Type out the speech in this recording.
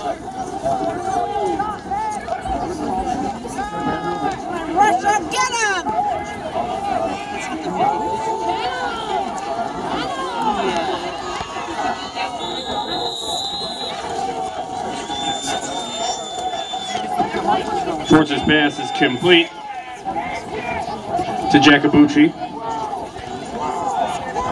Russia, get him! Schwartz's pass is complete to Jacobucci.